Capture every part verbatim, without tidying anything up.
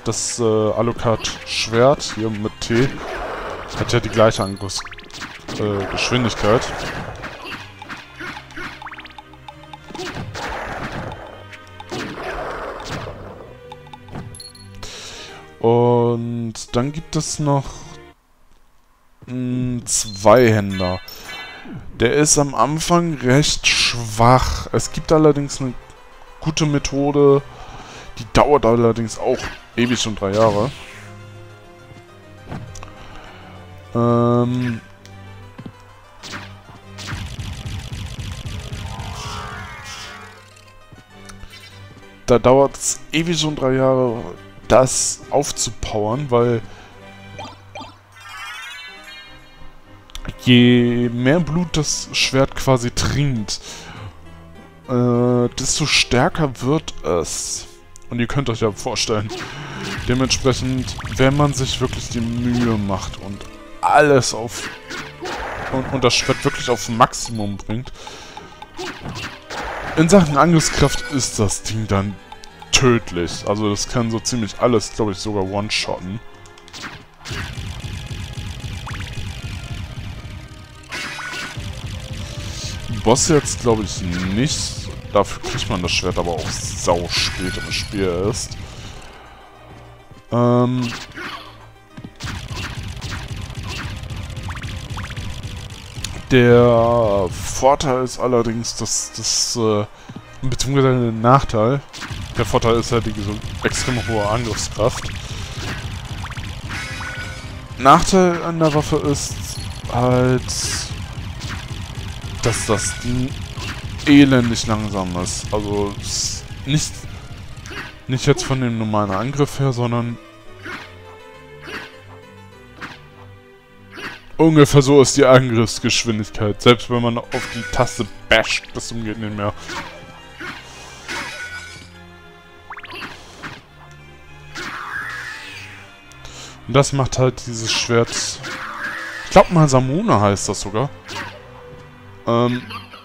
das äh, Alucard-Schwert hier mit T hat ja die gleiche Angriffsgeschwindigkeit. Äh, Und dann gibt es noch einen Zweihänder. Der ist am Anfang recht schwach. Es gibt allerdings eine gute Methode, die dauert allerdings auch ewig und drei Jahre. Ähm... Da dauert es ewig und drei Jahre, das aufzupowern, weil je mehr Blut das Schwert quasi trinkt, äh, desto stärker wird es. Und ihr könnt euch ja vorstellen, dementsprechend, wenn man sich wirklich die Mühe macht und alles auf und, und das Schwert wirklich auf Maximum bringt, in Sachen Angriffskraft ist das Ding dann tödlich. Also das kann so ziemlich alles, glaube ich, sogar one-shotten. Boss jetzt, glaube ich, nicht. Dafür kriegt man das Schwert aber auch sau spät im Spiel erst. Ähm... Der Vorteil ist allerdings, dass das, äh, beziehungsweise der Nachteil, der Vorteil ist halt die so extrem hohe Angriffskraft. Nachteil an der Waffe ist halt, dass das Ding elendig langsam ist. Also nicht, nicht jetzt von dem normalen Angriff her, sondern ungefähr so ist die Angriffsgeschwindigkeit. Selbst wenn man auf die Taste basht, bis zum geht nicht mehr. Und das macht halt dieses Schwert... Ich glaube mal Samune heißt das sogar. Ähm...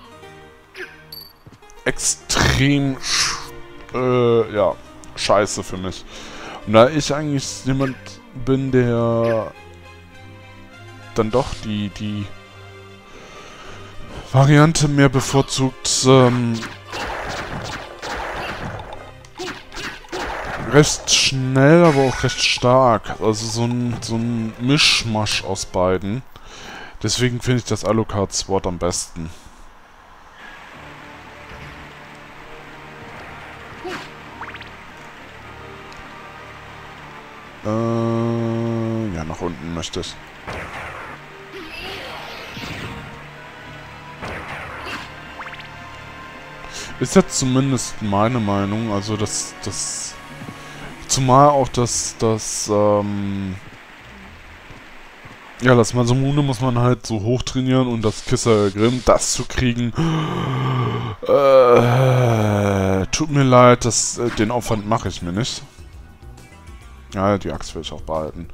Extrem... Äh, ja, scheiße für mich. Und da ich eigentlich jemand bin, der... dann doch die, die Variante mehr bevorzugt, ähm, recht schnell, aber auch recht stark. Also so ein, so ein Mischmasch aus beiden. Deswegen finde ich das Alucard Sword am besten. Äh, ja, nach unten möchte ich. Ist jetzt zumindest meine Meinung, also das, das, zumal auch das, das, ähm, ja, das Masamune muss man halt so hoch trainieren und das Kisser Grimm, das zu kriegen, äh, tut mir leid, das, äh, den Aufwand mache ich mir nicht. Ja, die Axt will ich auch behalten.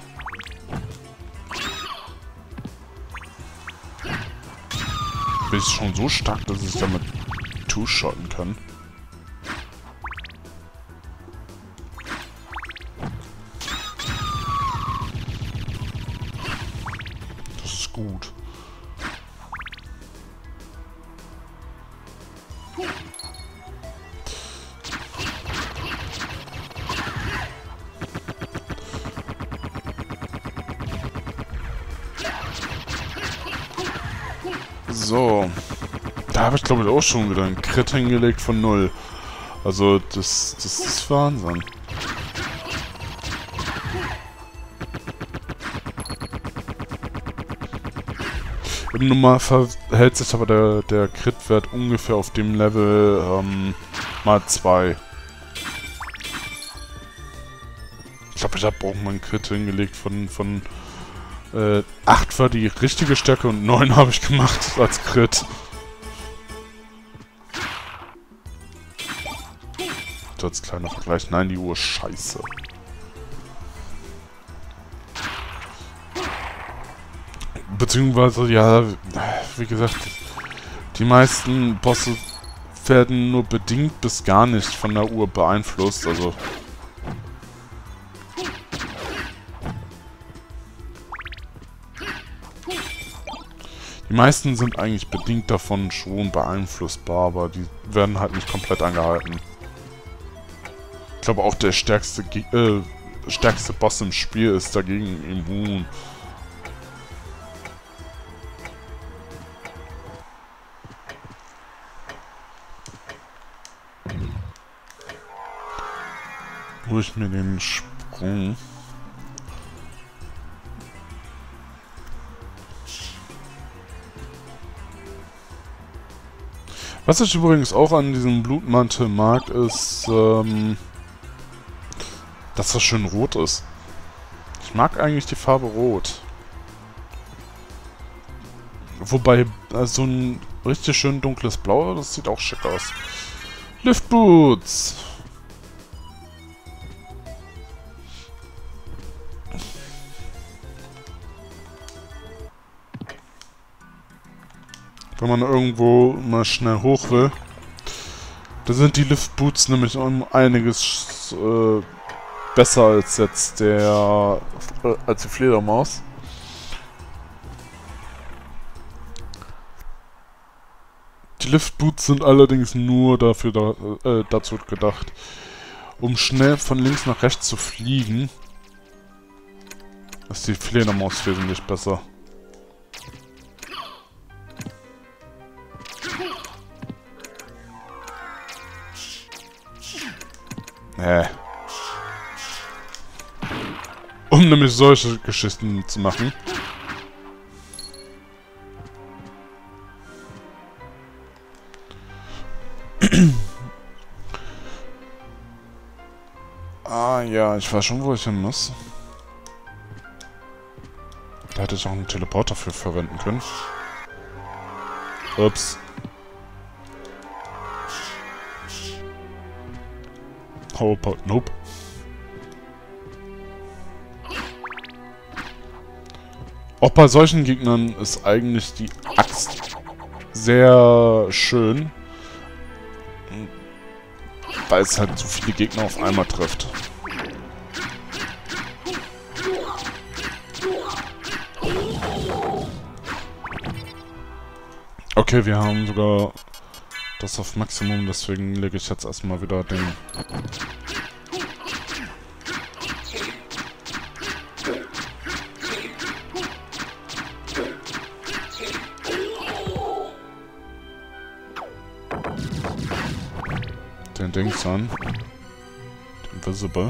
Bin ich schon so stark, dass ich damit two-shotten kann. Das ist gut. So. Da habe ich, glaube ich, auch schon wieder einen Crit hingelegt von null. Also, das, das ist Wahnsinn. Im Normalfall hält sich aber der, der Crit-Wert ungefähr auf dem Level ähm, mal zwei. Ich glaube, ich habe auch mal einen Crit hingelegt von, von äh, acht war die richtige Stärke und neun habe ich gemacht als Crit. So als kleiner Vergleich. Nein, die Uhr ist scheiße. Beziehungsweise, ja, wie gesagt, die meisten Bosse werden nur bedingt bis gar nicht von der Uhr beeinflusst. Also Die meisten sind eigentlich bedingt davon schon beeinflussbar, aber die werden halt nicht komplett angehalten. Ich glaube auch der stärkste, Ge äh, stärkste Boss im Spiel ist dagegen immun. Hol ich mir den Sprung. Was ich übrigens auch an diesem Blutmantel mag, ist, ähm, dass das schön rot ist. Ich mag eigentlich die Farbe Rot. Wobei, äh, so ein richtig schön dunkles Blau, das sieht auch schick aus. Liftboots! Wenn man irgendwo mal schnell hoch will. Da sind die Liftboots nämlich um einiges äh, besser als jetzt der äh, als die Fledermaus. Die Liftboots sind allerdings nur dafür da, äh, dazu gedacht, um schnell von links nach rechts zu fliegen. Ist die Fledermaus wesentlich besser. Äh. Um nämlich solche Geschichten zu machen. Ah ja, ich weiß schon, wo ich hin muss. Da hätte ich auch einen Teleporter für verwenden können. Ups. Powerpoint, nope. Auch bei solchen Gegnern ist eigentlich die Axt sehr schön, weil es halt so viele Gegner auf einmal trifft. Okay, wir haben sogar das auf Maximum, deswegen lege ich jetzt erstmal wieder den... den Dings an. Den Visible.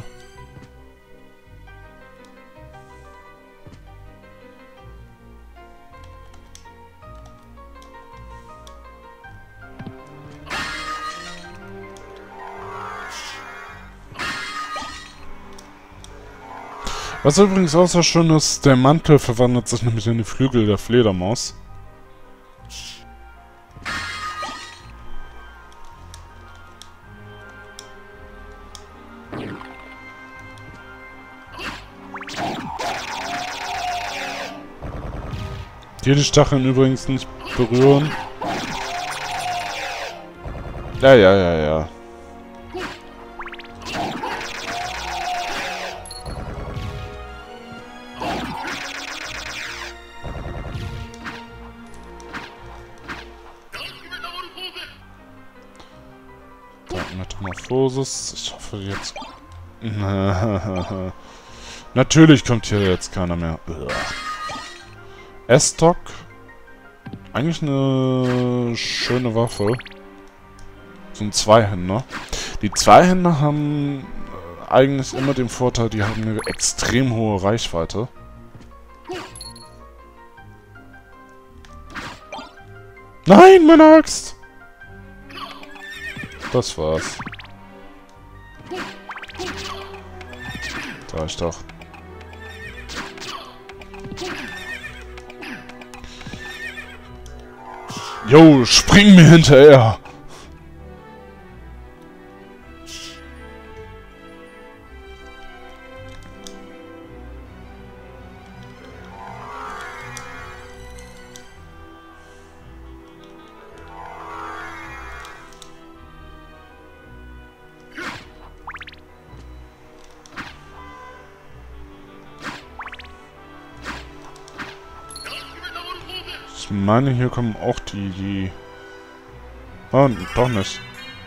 Was übrigens auch so schön ist, der Mantel verwandelt sich nämlich in die Flügel der Fledermaus. Hier die Stacheln übrigens nicht berühren. Ja, ja, ja, ja. Metamorphosis. Ich hoffe jetzt... Natürlich kommt hier jetzt keiner mehr. S-Stock. Eigentlich eine schöne Waffe. So ein Zweihänder. Die Zweihänder haben eigentlich immer den Vorteil, die haben eine extrem hohe Reichweite. Nein, meine Axt! Das war's. Da ich doch. Jo, spring mir hinterher! Ich meine, hier kommen auch die, die... Oh, doch nicht.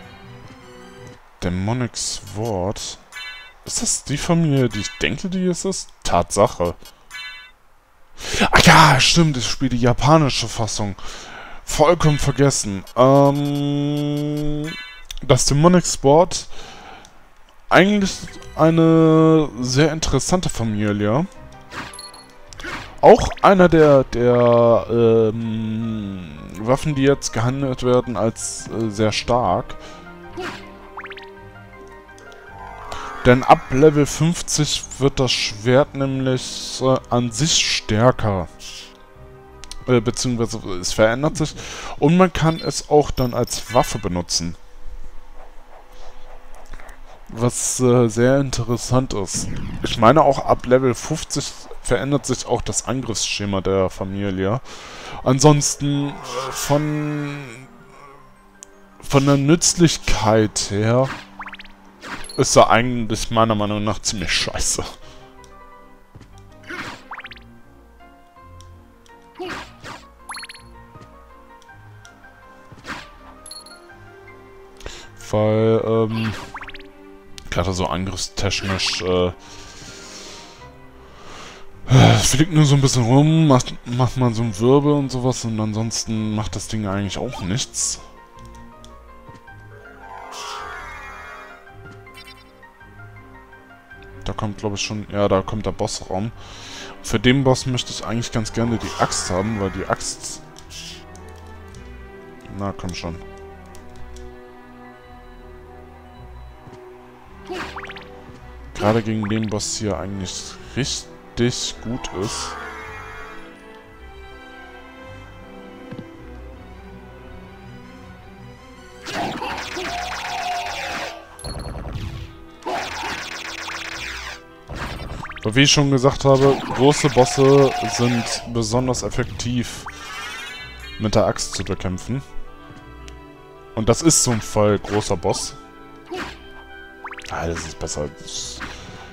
Demonic Sword. Ist das die Familie, die ich denke, die es ist? Tatsache. Ah ja, stimmt, ich spiele die japanische Fassung. Vollkommen vergessen. Ähm... Das Demonic Sword... Eigentlich eine sehr interessante Familie. Auch einer der, der ähm, Waffen, die jetzt gehandelt werden, als äh, sehr stark. Denn ab Level fünfzig wird das Schwert nämlich äh, an sich stärker. Äh, beziehungsweise es verändert sich. Und man kann es auch dann als Waffe benutzen. Was äh, sehr interessant ist. Ich meine, auch ab Level fünfzig verändert sich auch das Angriffsschema der Familie. Ansonsten äh, von, von der Nützlichkeit her ist er eigentlich meiner Meinung nach ziemlich scheiße. Weil, ähm... gerade so angriffstechnisch, äh... fliegt nur so ein bisschen rum, macht, macht man so einen Wirbel und sowas und ansonsten macht das Ding eigentlich auch nichts. Da kommt, glaube ich, schon... Ja, da kommt der Bossraum. Für den Boss möchte ich eigentlich ganz gerne die Axt haben, weil die Axt... Na, komm schon. Gerade gegen den Boss hier eigentlich richtig gut ist. Aber wie ich schon gesagt habe, große Bosse sind besonders effektiv mit der Axt zu bekämpfen. Und das ist so ein Fall großer Boss. Ah, das ist besser. Das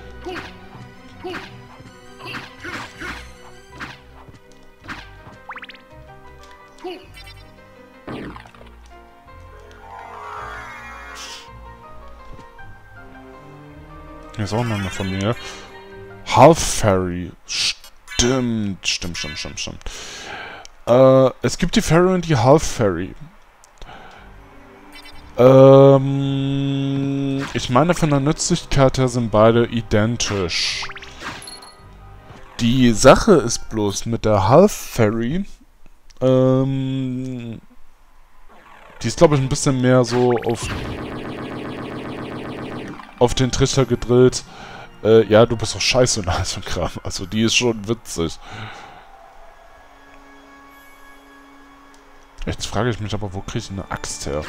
Hier ist auch noch eine Familie. Half Fairy. Stimmt, stimmt, stimmt, stimmt, stimmt. Äh, es gibt die Fairy und die Half Fairy. Ähm, ich meine, von der Nützlichkeit her sind beide identisch. Die Sache ist bloß mit der Half Fairy, ähm, die ist, glaube ich, ein bisschen mehr so auf, auf den Trichter gedrillt. Äh, ja, du bist doch scheiße und alles so ein Kram. Also, die ist schon witzig. Jetzt frage ich mich aber, wo kriege ich eine Axt her?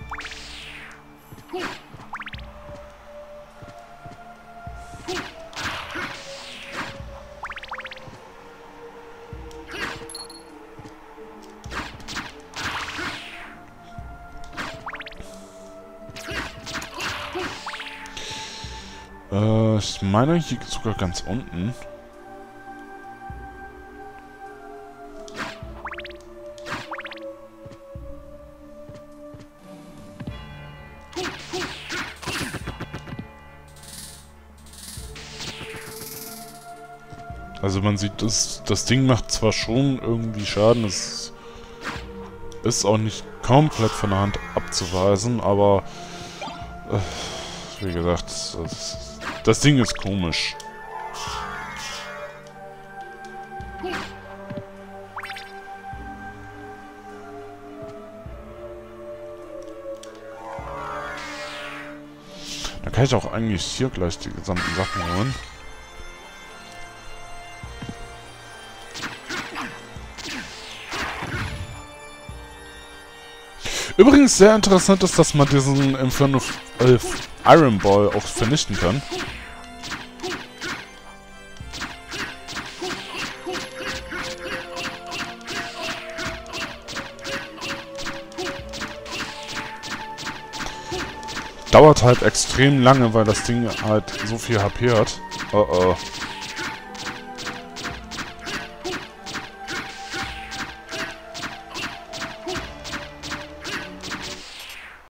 Äh, ich meine hier sogar ganz unten. Also man sieht, das, das Ding macht zwar schon irgendwie Schaden, es ist auch nicht komplett von der Hand abzuweisen, aber äh, wie gesagt, das, das Ding ist komisch. Da kann ich auch eigentlich hier gleich die gesamten Sachen holen. Übrigens sehr interessant ist, dass man diesen Inferno äh, Iron Ball auch vernichten kann. Dauert halt extrem lange, weil das Ding halt so viel H P hat. Oh oh.